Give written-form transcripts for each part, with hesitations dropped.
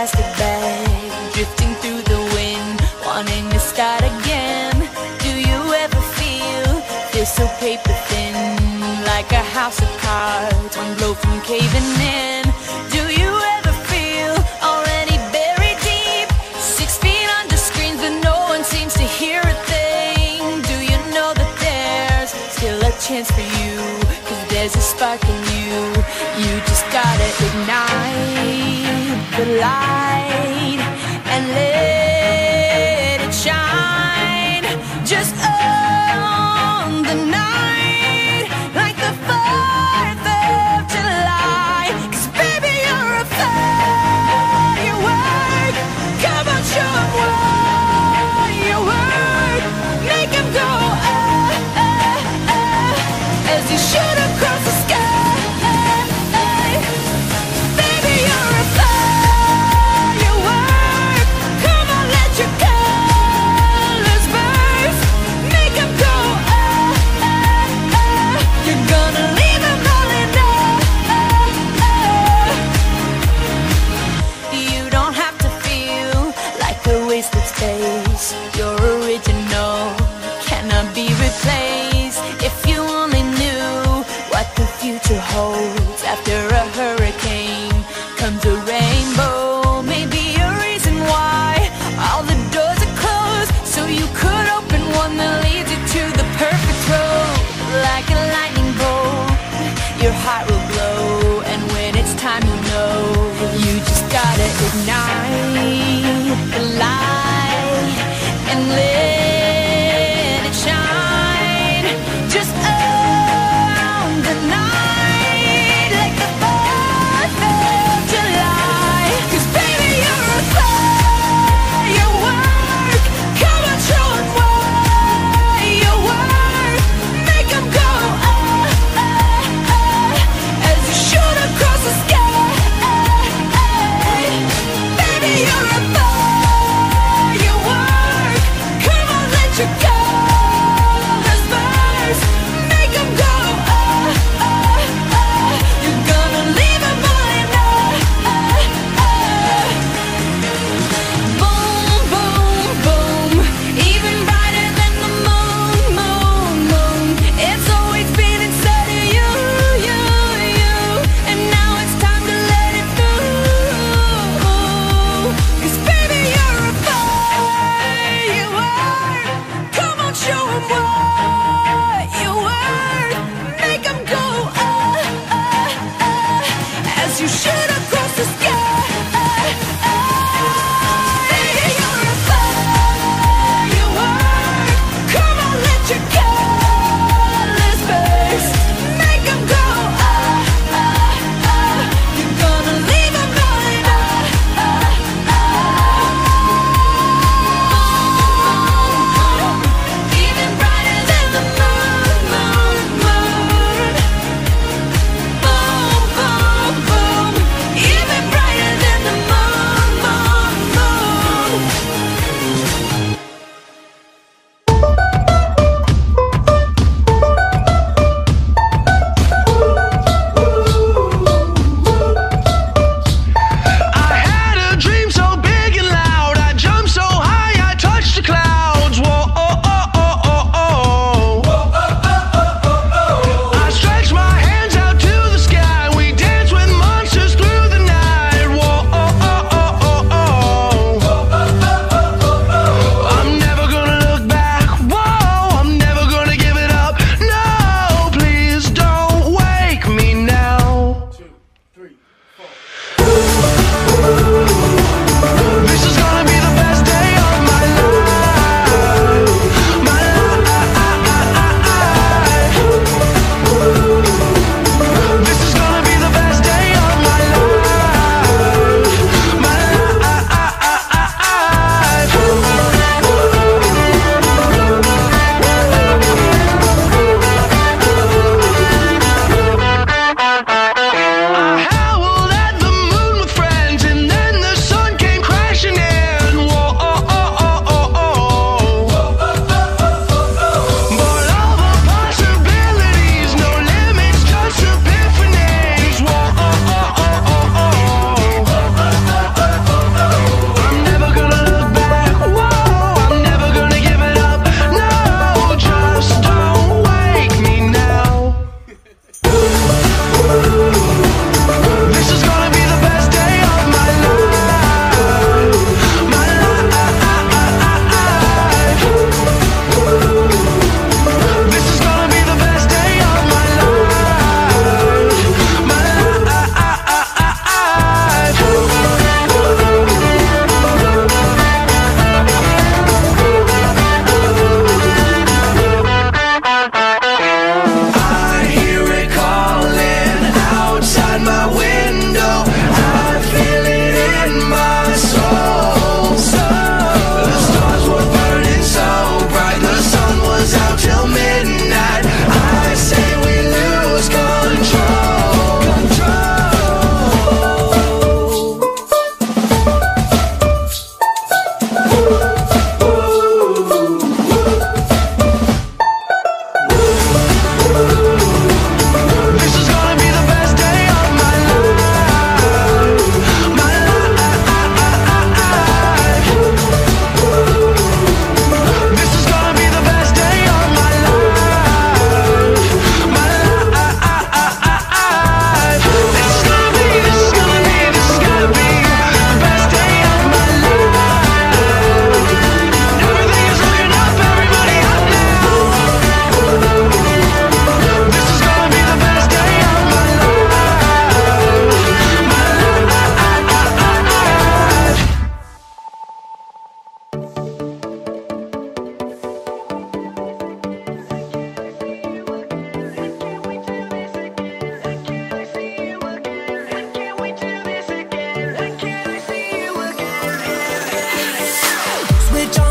plastic bag, drifting through the wind, wanting to start again. Do you ever feel so paper thin, like a house of cards, one blow from caving in? Do you ever feel already buried deep, 6 feet under screens but no one seems to hear a thing? Do you know that there's still a chance for you, 'cause there's a spark in you? You just gotta ignite the light and let it shine. Just on the night, like the 4th of July. 'Cause baby, you're a firework. Come on, show 'em what you work. Make 'em go as you shoot across the sky. Your original cannot be replaced. If you only knew what the future holds, after a hurricane comes a rainbow. Maybe a reason why all the doors are closed, so you could open one that leads you to the perfect road. Like a lightning bolt, your heart will glow, and when it's time, you know you just gotta ignite the light and let it shine. Just on the night, like the 4th of July. 'Cause baby, you're a firework. Come on, show 'em what you work. Make 'em go as you shoot across the sky. Baby, you're a firework.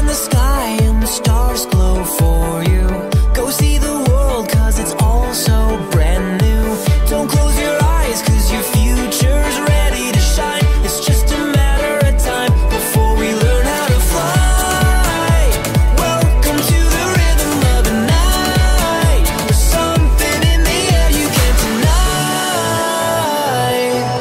the sky and the stars glow for you. Go see the world, cause it's all so brand new. Don't close your eyes, cause your future's ready to shine. It's just a matter of time before we learn how to fly. Welcome to the rhythm of the night. There's something in the air you can't deny.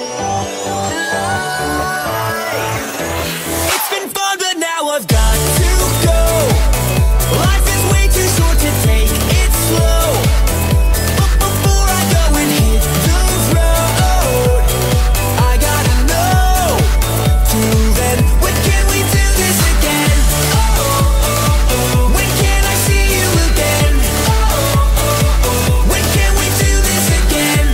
It's been fun, but now I've got to go. Life is way too short to take it slow. But before I go and hit the road, I gotta know. Till then, when can we do this again? When can I see you again? When can we do this again?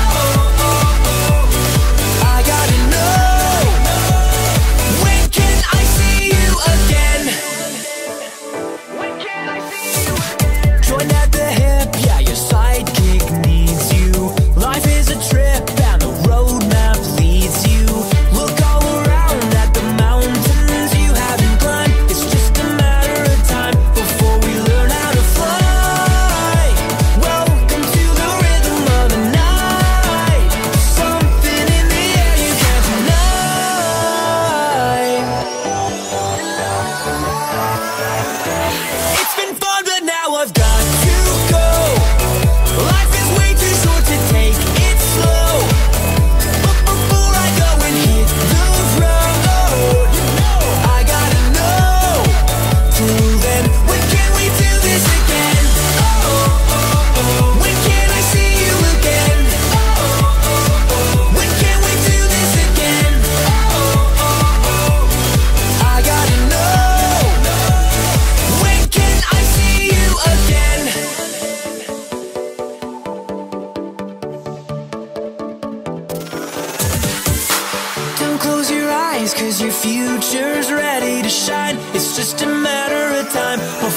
I gotta know. When can I see you again? When can I see you again? Join at the hip, yeah, your sidekick needs you. Life is a trip and the roadmap leads you. Look all around at the mountains you haven't climbed. It's just a matter of time before we learn how to fly. Welcome to the rhythm of the night. Something in the air you can't deny. It's been fun, but now I've got to go. Life is way too short to take it slow. But before I go and hit the road, I gotta know. Till then, when can we do this again? When can I see you again? When can we do this again? I gotta know. When can I see you again? Don't close your eyes, cause your future's ready to shine. It's just a matter of time